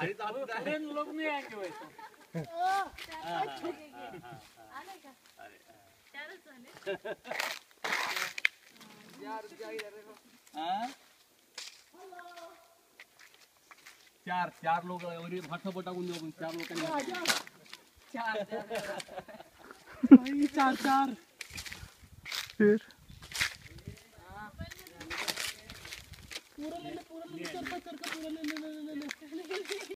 लोग नहीं आएंगे वैसे। चार लोग फटाफट टाकून देऊ आपण 4 लोकांनी चार फिर पूरा ले ले